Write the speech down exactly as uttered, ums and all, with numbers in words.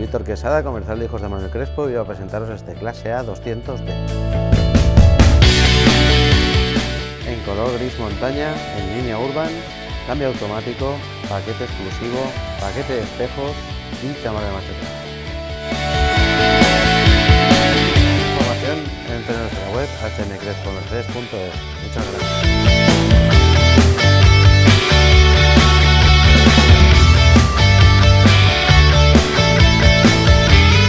Víctor Quesada, comercial de hijos de Manuel Crespo, y voy a presentaros este clase A doscientos D. En color gris montaña, en línea urban, cambio automático, paquete exclusivo, paquete de espejos y cámara de marcha atrás. Información entre nuestra web hache eme crespo mercedes punto es. Muchas gracias.